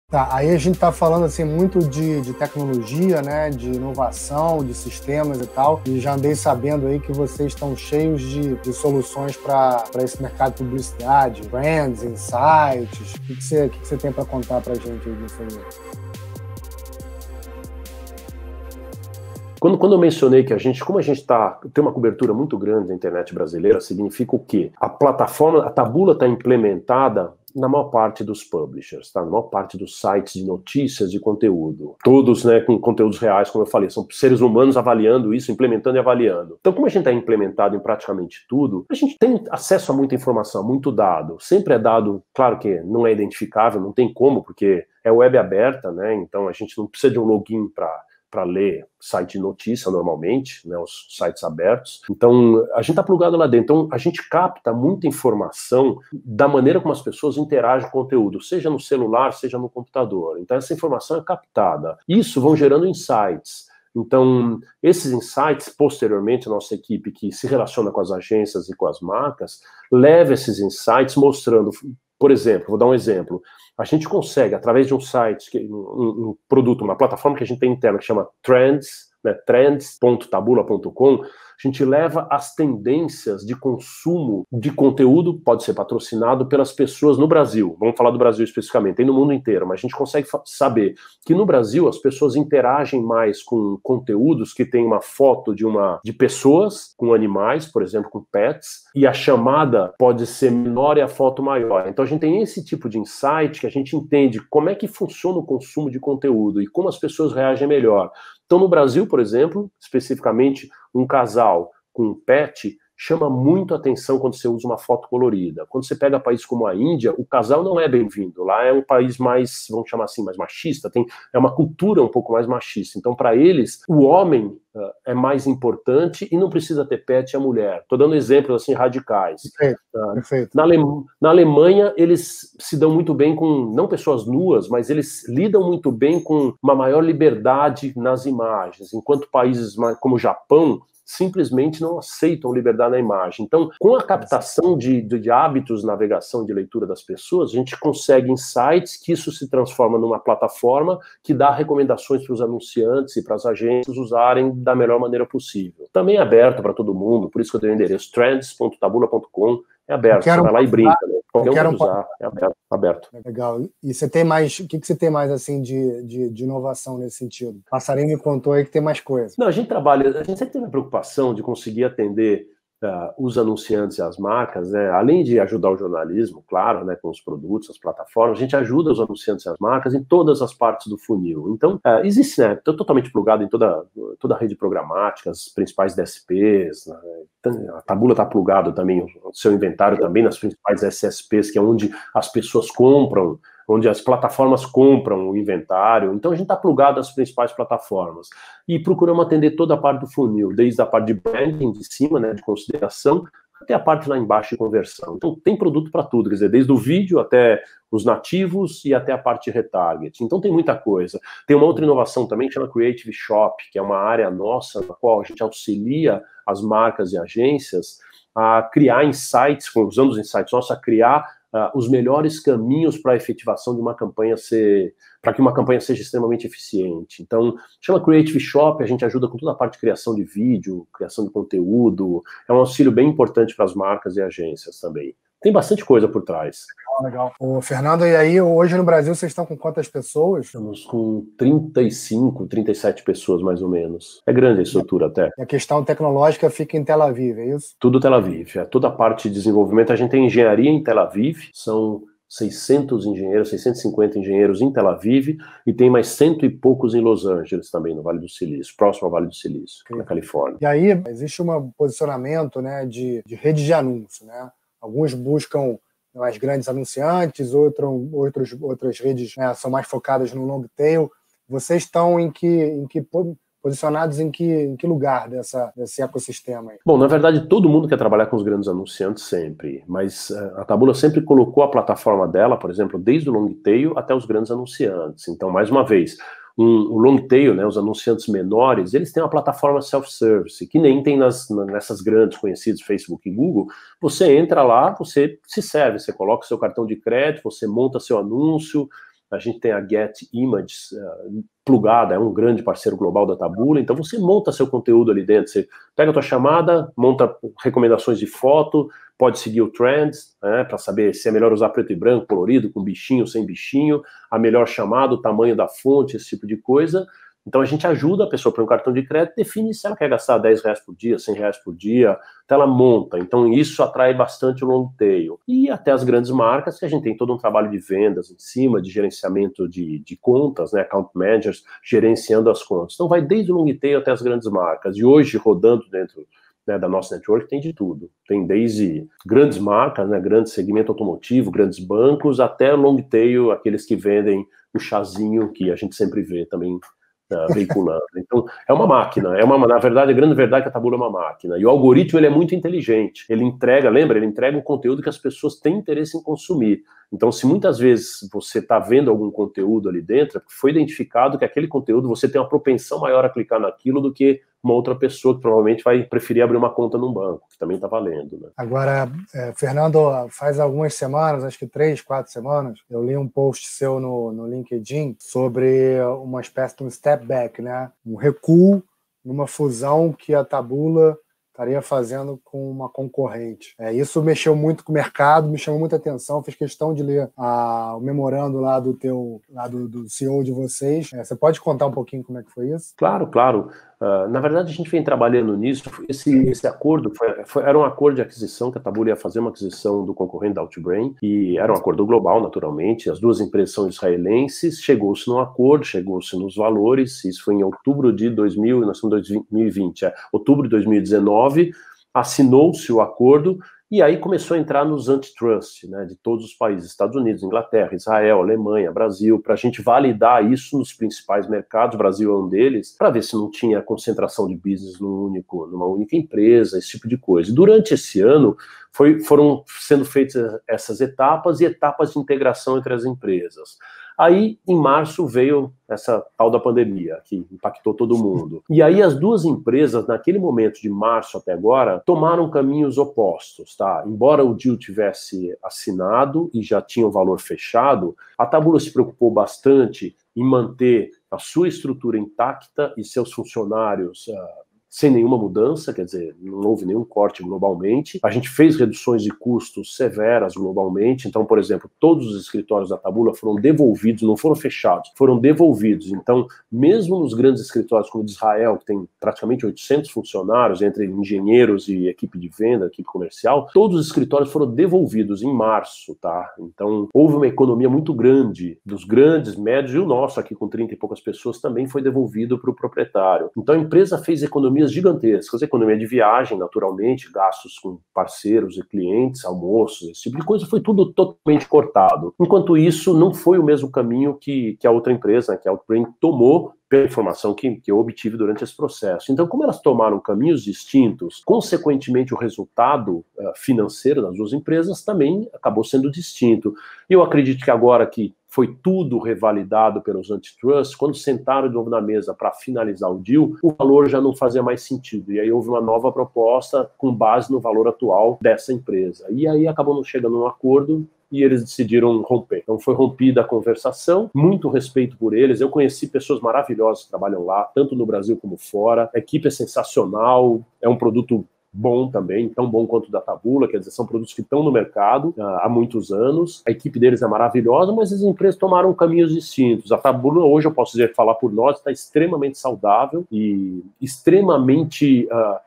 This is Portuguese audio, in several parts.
Tá, aí a gente está falando assim muito de tecnologia, né, de inovação, de sistemas e tal, e já andei sabendo aí que vocês estão cheios de soluções para esse mercado de publicidade, brands, insights. O que você tem para contar para a gente aí disso aí? Quando eu mencionei que como a gente tem uma cobertura muito grande da internet brasileira, significa o quê? A plataforma, a Taboola está implementada na maior parte dos publishers, tá? Na maior parte dos sites de notícias de conteúdo. Todos, né, com conteúdos reais, como eu falei, são seres humanos avaliando isso, implementando e avaliando. Então, como a gente está implementado em praticamente tudo, a gente tem acesso a muita informação, muito dado. Sempre é dado, claro que não é identificável, não tem como, porque é web aberta, né? Então a gente não precisa de um login para ler site de notícia normalmente, né, os sites abertos. Então, a gente está plugado lá dentro. Então, a gente capta muita informação da maneira como as pessoas interagem com o conteúdo, seja no celular, seja no computador. Então, essa informação é captada. Isso vão gerando insights. Então, esses insights, posteriormente, a nossa equipe que se relaciona com as agências e com as marcas, leva esses insights mostrando, por exemplo, vou dar um exemplo, a gente consegue, através de um site, um produto, uma plataforma que a gente tem interna, que chama Trends, né, trends.taboola.com, a gente leva as tendências de consumo de conteúdo, pode ser patrocinado pelas pessoas no Brasil, vamos falar do Brasil especificamente, tem no mundo inteiro, mas a gente consegue saber que no Brasil as pessoas interagem mais com conteúdos que tem uma foto de pessoas com animais, por exemplo, com pets, e a chamada pode ser menor e a foto maior. Então a gente tem esse tipo de insight que a gente entende como é que funciona o consumo de conteúdo e como as pessoas reagem melhor. Então, no Brasil, por exemplo, especificamente, um casal com um pet chama muito atenção quando você usa uma foto colorida. Quando você pega países como a Índia, o casal não é bem-vindo. Lá é um país mais, vamos chamar assim, mais machista, é uma cultura um pouco mais machista. Então, para eles, o homem é mais importante e não precisa ter pet a mulher. Estou dando exemplos assim radicais. Perfeito. Na Alemanha, eles se dão muito bem com, não pessoas nuas, mas eles lidam muito bem com uma maior liberdade nas imagens, enquanto países como o Japão simplesmente não aceitam liberdade na imagem. Então, com a captação de hábitos, navegação e de leitura das pessoas, a gente consegue insights que isso se transforma numa plataforma que dá recomendações para os anunciantes e para as agências usarem da melhor maneira possível. Também é aberto para todo mundo, por isso que eu dei o endereço trends.taboola.com, é aberto, você vai lá e brinca, né? Qualquer um pode usar, é aberto. Legal. E você tem mais, o que você tem mais assim de inovação nesse sentido? Passarinho me contou aí que tem mais coisa. Não, a gente sempre teve a preocupação de conseguir atender os anunciantes e as marcas, né? Além de ajudar o jornalismo, claro, né, com os produtos, as plataformas, a gente ajuda os anunciantes e as marcas em todas as partes do funil. Então, existe, né, totalmente plugado em toda a rede programática, as principais DSPs, né? A Taboola está plugado também, o seu inventário também nas principais SSPs, que é onde as pessoas compram, onde as plataformas compram o inventário. Então, a gente está plugado às principais plataformas. E procuramos atender toda a parte do funil, desde a parte de branding de cima, né, de consideração, até a parte lá embaixo de conversão. Então, tem produto para tudo, quer dizer, desde o vídeo até os nativos e até a parte de retarget. Então, tem muita coisa. Tem uma outra inovação também que chama Creative Shop, que é uma área nossa na qual a gente auxilia as marcas e agências a criar insights, usando os insights nossos, a criar os melhores caminhos para a efetivação de uma campanha para que uma campanha seja extremamente eficiente. Então, chama Creative Shop, a gente ajuda com toda a parte de criação de vídeo, criação de conteúdo, é um auxílio bem importante para as marcas e agências também. Tem bastante coisa por trás. Legal. Ô, Fernando, e aí, hoje no Brasil, vocês estão com quantas pessoas? Estamos com 35, 37 pessoas, mais ou menos. É grande a estrutura até. E a questão tecnológica fica em Tel Aviv, é isso? Tudo Tel Aviv. Toda a parte de desenvolvimento, a gente tem engenharia em Tel Aviv, são 600 engenheiros, 650 engenheiros em Tel Aviv, e tem mais 100 e poucos em Los Angeles também, no Vale do Silício, próximo ao Vale do Silício, na Califórnia. E aí, existe um posicionamento, né, de rede de anúncio, né? Alguns buscam mais grandes anunciantes, outras redes, né, são mais focadas no long tail. Vocês estão posicionados em que lugar desse ecossistema aí? Bom, na verdade, todo mundo quer trabalhar com os grandes anunciantes sempre, mas a Taboola sempre colocou a plataforma dela, por exemplo, desde o long tail até os grandes anunciantes. Então, mais uma vez, o long tail, né, os anunciantes menores, eles têm uma plataforma self-service, que nem tem nessas grandes conhecidas, Facebook e Google. Você entra lá, você se serve, você coloca o seu cartão de crédito, você monta seu anúncio, a gente tem a Get Images plugada, é um grande parceiro global da Taboola, então você monta seu conteúdo ali dentro, você pega a tua chamada, monta recomendações de foto, pode seguir o Trends, né, para saber se é melhor usar preto e branco, colorido, com bichinho, sem bichinho, a melhor chamada, o tamanho da fonte, esse tipo de coisa. Então a gente ajuda a pessoa para um cartão de crédito, define se ela quer gastar R$10 por dia, R$100 por dia, então ela monta. Então isso atrai bastante o long tail. E até as grandes marcas, que a gente tem todo um trabalho de vendas em cima, de gerenciamento de contas, né, account managers, gerenciando as contas. Então vai desde o long tail até as grandes marcas. E hoje, rodando dentro, né, da nossa network, tem de tudo. Tem desde grandes marcas, né, grande segmento automotivo, grandes bancos, até long tail, aqueles que vendem o chazinho, que a gente sempre vê também veiculando. Então, é uma máquina, na verdade, a grande verdade é que a Taboola é uma máquina, e o algoritmo ele é muito inteligente, ele entrega o conteúdo que as pessoas têm interesse em consumir. Então, se muitas vezes você está vendo algum conteúdo ali dentro, foi identificado que aquele conteúdo você tem uma propensão maior a clicar naquilo do que uma outra pessoa que provavelmente vai preferir abrir uma conta num banco, que também está valendo, né? Agora, Fernando, faz algumas semanas, acho que 3, 4 semanas, eu li um post seu no LinkedIn sobre uma espécie de um step back, né? Um recuo numa fusão que a Taboola estaria fazendo com uma concorrente. Isso mexeu muito com o mercado, me chamou muita atenção, fiz questão de ler o memorando lá do CEO de vocês. Você pode contar um pouquinho como é que foi isso? Claro. Na verdade, a gente vem trabalhando nisso. Esse acordo era um acordo de aquisição, que a Taboola ia fazer uma aquisição do concorrente da Outbrain, e era um acordo global, naturalmente. As duas empresas são israelenses, chegou-se num acordo, chegou-se nos valores, isso foi em outubro de 2000, nós estamos em 2020, outubro de 2019, assinou-se o acordo, e aí começou a entrar nos antitrust, né, de todos os países, Estados Unidos, Inglaterra, Israel, Alemanha, Brasil, para a gente validar isso nos principais mercados, o Brasil é um deles, para ver se não tinha concentração de business numa única empresa, esse tipo de coisa. E durante esse ano, foram sendo feitas essas etapas e etapas de integração entre as empresas. Aí, em março, veio essa tal da pandemia, que impactou todo mundo. E aí as duas empresas, naquele momento de março até agora, tomaram caminhos opostos, tá? Embora o deal tivesse assinado e já tinha o valor fechado, a Taboola se preocupou bastante em manter a sua estrutura intacta e seus funcionários sem nenhuma mudança, quer dizer, não houve nenhum corte globalmente. A gente fez reduções de custos severas globalmente. Então, por exemplo, todos os escritórios da Taboola foram devolvidos, não foram fechados, foram devolvidos. Então, mesmo nos grandes escritórios como o de Israel, que tem praticamente 800 funcionários, entre engenheiros e equipe de venda, equipe comercial, todos os escritórios foram devolvidos em março, tá? Então, houve uma economia muito grande dos grandes, médios, e o nosso aqui com 30 e poucas pessoas também foi devolvido para o proprietário. Então, a empresa fez economias gigantescas, economia de viagem, naturalmente, gastos com parceiros e clientes, almoços, esse tipo de coisa, foi tudo totalmente cortado. Enquanto isso, não foi o mesmo caminho que a outra empresa, que a Outbrain, tomou pela informação que eu obtive durante esse processo. Então, como elas tomaram caminhos distintos, consequentemente o resultado financeiro das duas empresas também acabou sendo distinto. E eu acredito que agora que foi tudo revalidado pelos antitrust, quando sentaram de novo na mesa para finalizar o deal, o valor já não fazia mais sentido. E aí houve uma nova proposta com base no valor atual dessa empresa. E aí acabamos chegando num acordo e eles decidiram romper. Então foi rompida a conversação, muito respeito por eles. Eu conheci pessoas maravilhosas que trabalham lá, tanto no Brasil como fora. A equipe é sensacional, é um produto bom também, tão bom quanto o da Taboola, quer dizer, são produtos que estão no mercado há muitos anos, a equipe deles é maravilhosa, mas as empresas tomaram caminhos distintos. A Taboola, hoje eu posso dizer, falar por nós, está extremamente saudável e extremamente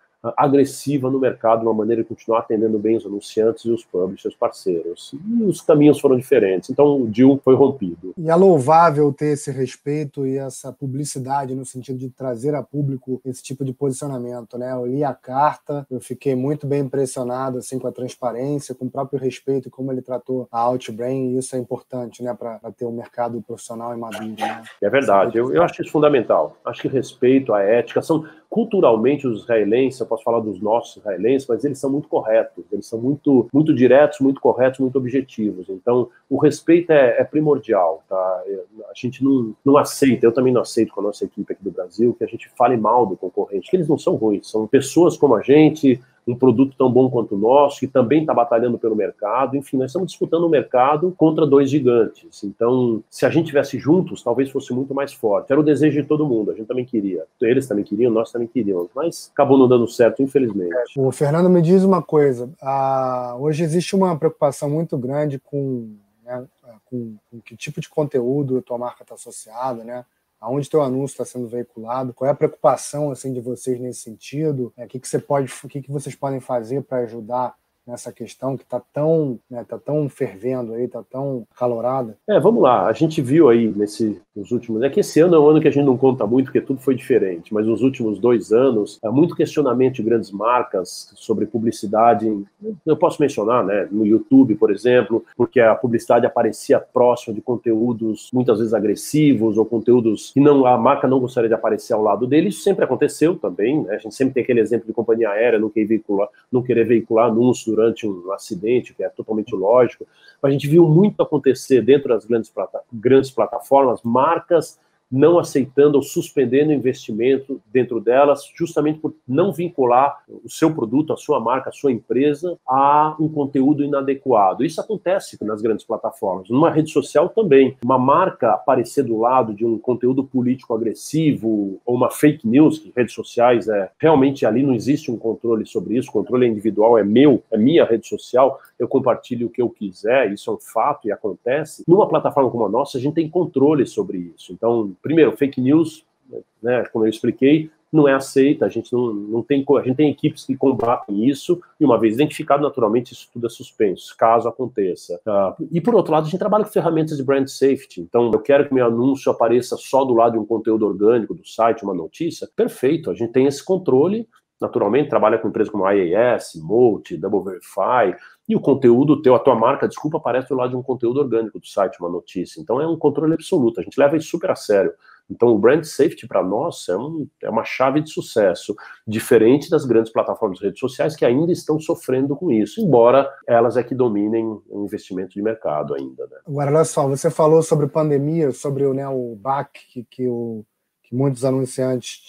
agressiva no mercado, de uma maneira de continuar atendendo bem os anunciantes e os publishers parceiros. E os caminhos foram diferentes, então o deal foi rompido. E é louvável ter esse respeito e essa publicidade no sentido de trazer a público esse tipo de posicionamento, né? Eu li a carta, eu fiquei muito bem impressionado assim, com a transparência, com o próprio respeito e como ele tratou a Outbrain, e isso é importante, né, para ter um mercado profissional e maduro, né? É verdade, eu acho isso fundamental. Acho que respeito, a ética, são culturalmente os israelenses, eu posso falar dos nossos israelenses, mas eles são muito corretos, eles são muito diretos, muito corretos, muito objetivos. Então, o respeito é primordial, tá? A gente não aceita, eu também não aceito com a nossa equipe aqui do Brasil, que a gente fale mal do concorrente, que eles não são ruins, são pessoas como a gente, um produto tão bom quanto o nosso, que também está batalhando pelo mercado. Enfim, nós estamos disputando o mercado contra dois gigantes. Então, se a gente estivesse juntos, talvez fosse muito mais forte. Era o desejo de todo mundo, a gente também queria. Eles também queriam, nós também queríamos, mas acabou não dando certo, infelizmente. O Fernando, me diz uma coisa. Hoje existe uma preocupação muito grande com, né, com que tipo de conteúdo a tua marca está associada, né? Aonde teu anúncio está sendo veiculado? Qual é a preocupação assim de vocês nesse sentido? O que vocês podem fazer para ajudar nessa questão que está tão, né, tá tão fervendo aí, está tão calorada? Vamos lá. A gente viu aí nos últimos... É que esse ano é um ano que a gente não conta muito, porque tudo foi diferente, mas nos últimos 2 anos, há muito questionamento de grandes marcas sobre publicidade. Eu posso mencionar, né, no YouTube, por exemplo, porque a publicidade aparecia próximo de conteúdos muitas vezes agressivos ou conteúdos que a marca não gostaria de aparecer ao lado dele. Isso sempre aconteceu também, né? A gente sempre tem aquele exemplo de companhia aérea não querer veicular anúncios durante um acidente, que é totalmente lógico. A gente viu muito acontecer dentro das grandes plataformas, marcas não aceitando ou suspendendo investimento dentro delas, justamente por não vincular o seu produto, a sua marca, a sua empresa a um conteúdo inadequado. Isso acontece nas grandes plataformas. Numa rede social também. Uma marca aparecer do lado de um conteúdo político agressivo ou uma fake news, que redes sociais realmente ali não existe um controle sobre isso, o controle individual é meu, é minha rede social, eu compartilho o que eu quiser, isso é um fato e acontece. Numa plataforma como a nossa, a gente tem controle sobre isso. Então, primeiro, fake news, né, como eu expliquei, não é aceita, a gente tem equipes que combatem isso, e uma vez identificado, naturalmente, isso tudo é suspenso, caso aconteça. E, por outro lado, a gente trabalha com ferramentas de brand safety, então eu quero que meu anúncio apareça só do lado de um conteúdo orgânico do site, uma notícia, perfeito, a gente tem esse controle, naturalmente, trabalha com empresas como IAS, Molt, Double Verify, e o conteúdo a tua marca, desculpa, aparece do lado de um conteúdo orgânico do site, uma notícia. Então é um controle absoluto, a gente leva isso super a sério. Então o brand safety para nós é uma chave de sucesso, diferente das grandes plataformas de redes sociais que ainda estão sofrendo com isso, embora elas que dominem o investimento de mercado ainda. Né? Agora, olha só, você falou sobre pandemia, sobre o baque que muitos anunciantes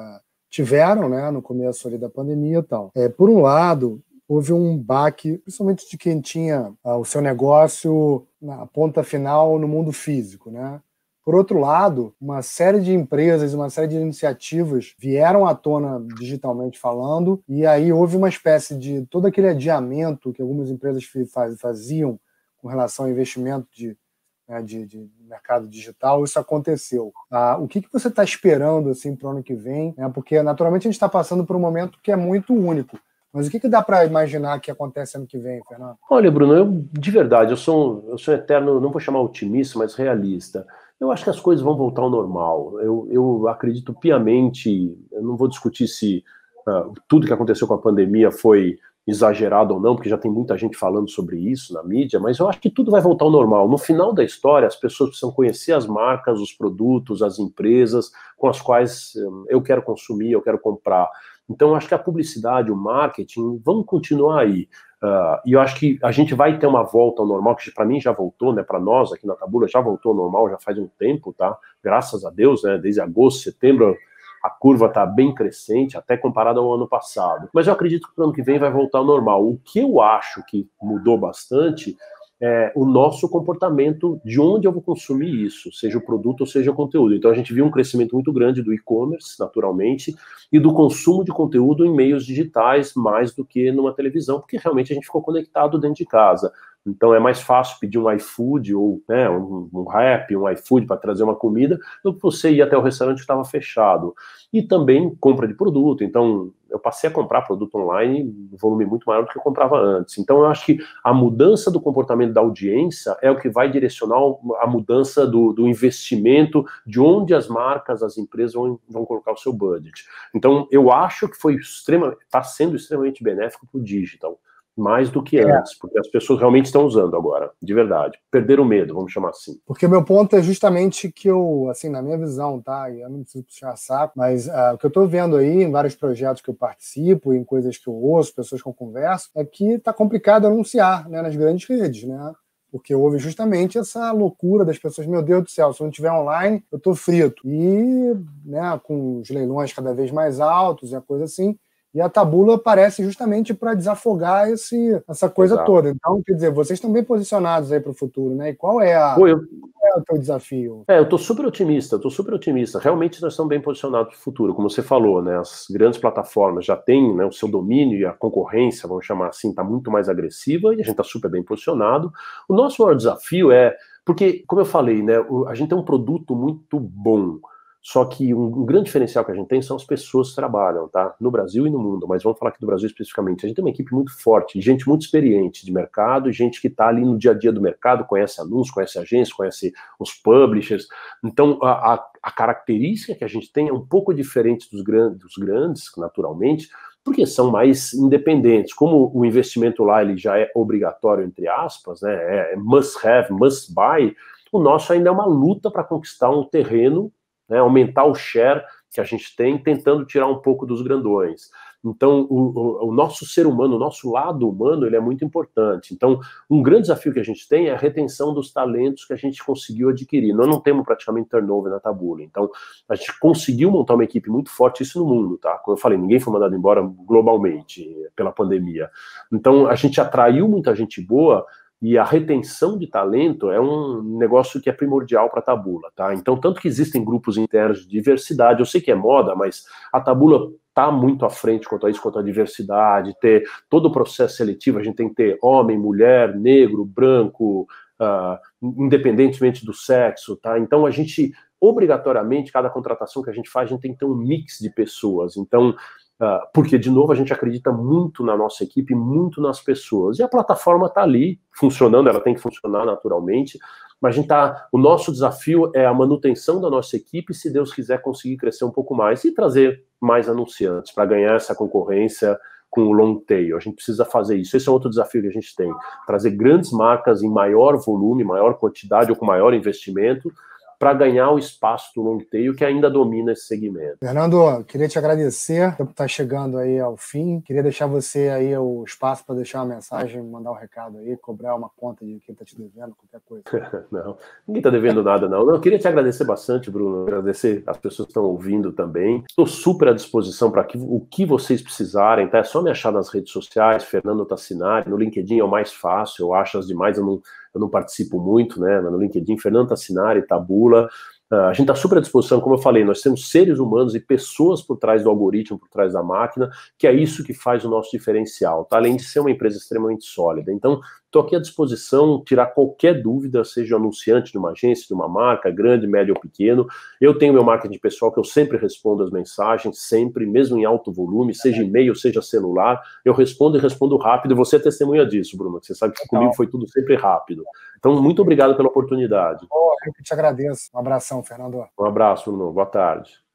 tiveram, né, no começo ali da pandemia e tal. Por um lado, houve um baque, principalmente de quem tinha o seu negócio na ponta final no mundo físico, né? Por outro lado, uma série de empresas, uma série de iniciativas vieram à tona digitalmente falando, e aí houve uma espécie de todo aquele adiamento que algumas empresas faziam com relação ao investimento de mercado digital, isso aconteceu. O que você está esperando assim, para o ano que vem? Porque, naturalmente, a gente está passando por um momento que é muito único. Mas o que dá para imaginar que acontece ano que vem, Fernando? Olha, Bruno, de verdade, eu sou eterno, não vou chamar otimista, mas realista. Eu acho que as coisas vão voltar ao normal. Eu acredito piamente, eu não vou discutir se tudo que aconteceu com a pandemia foi exagerado ou não, porque já tem muita gente falando sobre isso na mídia, mas eu acho que tudo vai voltar ao normal. No final da história, as pessoas precisam conhecer as marcas, os produtos, as empresas com as quais eu quero consumir, eu quero comprar. Então, eu acho que a publicidade, o marketing, vão continuar aí. E eu acho que a gente vai ter uma volta ao normal, que para mim já voltou, né? Para nós aqui na Taboola já voltou ao normal, já faz um tempo, tá? Graças a Deus, né? Desde agosto, setembro, a curva está bem crescente, até comparada ao ano passado. Mas eu acredito que para o ano que vem vai voltar ao normal. O que eu acho que mudou bastante é o nosso comportamento de onde eu vou consumir isso, seja o produto ou seja o conteúdo. Então a gente viu um crescimento muito grande do e-commerce, naturalmente, e do consumo de conteúdo em meios digitais, mais do que numa televisão, porque realmente a gente ficou conectado dentro de casa. Então é mais fácil pedir um iFood ou um Rappi, um iFood para trazer uma comida, do que você ir até o restaurante que estava fechado. E também compra de produto. Então eu passei a comprar produto online em volume muito maior do que eu comprava antes. Então eu acho que a mudança do comportamento da audiência é o que vai direcionar a mudança do investimento, de onde as marcas, as empresas vão colocar o seu budget. Então eu acho que está sendo extremamente benéfico para o digital. Mais do que antes, porque as pessoas realmente estão usando agora, de verdade. Perderam o medo, vamos chamar assim. Porque o meu ponto é justamente que eu, assim, na minha visão, tá? E eu não preciso puxar saco, mas o que eu estou vendo aí em vários projetos que eu participo, em coisas que eu ouço, pessoas que eu converso, é que está complicado anunciar, né, nas grandes redes, né? Porque houve justamente essa loucura das pessoas, meu Deus do céu, se eu não estiver online, eu estou frito. E, né, com os leilões cada vez mais altos e a coisa assim, E a Taboola aparece justamente para desafogar essa coisa toda. Então, quer dizer, vocês estão bem posicionados aí para o futuro, né? E qual é o teu desafio? Eu estou super otimista, Realmente nós estamos bem posicionados para o futuro, como você falou, né? As grandes plataformas já têm, né, o seu domínio e a concorrência, vamos chamar assim, está muito mais agressiva e a gente está super bem posicionado. O nosso maior desafio porque, como eu falei, né, a gente tem um produto muito bom. Só que um grande diferencial que a gente tem são as pessoas que trabalham, tá? No Brasil e no mundo, mas vamos falar aqui do Brasil especificamente. A gente tem uma equipe muito forte, gente muito experiente de mercado, gente que está ali no dia a dia do mercado, conhece anúncios, conhece agências, conhece os publishers. Então, a característica que a gente tem é um pouco diferente dos grandes, naturalmente, porque são mais independentes. Como o investimento lá ele já é obrigatório, entre aspas, né? É must have, must buy, o nosso ainda é uma luta para conquistar um terreno, né, aumentar o share que a gente tem, tentando tirar um pouco dos grandões. Então, o nosso ser humano, o nosso lado humano, ele é muito importante. Então, um grande desafio que a gente tem é a retenção dos talentos que a gente conseguiu adquirir. Nós não temos praticamente turnover na Taboola. Então, a gente conseguiu montar uma equipe muito forte, isso no mundo, tá? Como eu falei, ninguém foi mandado embora globalmente pela pandemia. Então, a gente atraiu muita gente boa, e a retenção de talento é um negócio que é primordial para a Taboola, tá? Então, tanto que existem grupos internos de diversidade, eu sei que é moda, mas a Taboola está muito à frente quanto a isso, quanto a diversidade, ter todo o processo seletivo, a gente tem que ter homem, mulher, negro, branco, independentemente do sexo, tá? Então, a gente, obrigatoriamente, cada contratação que a gente faz, a gente tem que ter um mix de pessoas. Então, porque, de novo, a gente acredita muito na nossa equipe, muito nas pessoas. E a plataforma está ali, funcionando, ela tem que funcionar naturalmente, mas o nosso desafio é a manutenção da nossa equipe, se Deus quiser conseguir crescer um pouco mais e trazer mais anunciantes para ganhar essa concorrência com o long tail. A gente precisa fazer isso. Esse é outro desafio que a gente tem. Trazer grandes marcas em maior volume, maior quantidade ou com maior investimento, para ganhar o espaço do long tail que ainda domina esse segmento. Fernando, queria te agradecer por estar chegando aí ao fim. Queria deixar você aí o espaço para deixar uma mensagem, mandar um recado aí, cobrar uma conta de quem está te devendo, qualquer coisa. Não, ninguém está devendo nada, não. Eu queria te agradecer bastante, Bruno, agradecer as pessoas que estão ouvindo também. Estou super à disposição para o que vocês precisarem, tá? É só me achar nas redes sociais, Fernando Tassinari, no LinkedIn é o mais fácil, eu acho as demais, eu não participo muito, né? No LinkedIn, Fernando Tassinari, Taboola. A gente está super à disposição, como eu falei, nós temos seres humanos e pessoas por trás do algoritmo, por trás da máquina, que é isso que faz o nosso diferencial, tá? Além de ser uma empresa extremamente sólida. Então, estou aqui à disposição, tirar qualquer dúvida, seja anunciante de uma agência, de uma marca, grande, médio ou pequeno. Eu tenho meu marketing pessoal que eu sempre respondo as mensagens, sempre, mesmo em alto volume, seja e-mail, seja celular, eu respondo e respondo rápido, e você é testemunha disso, Bruno, você sabe que comigo foi tudo sempre rápido. Então, muito obrigado pela oportunidade. Eu que te agradeço. Um abração, Fernando. Um abraço, Bruno. Boa tarde.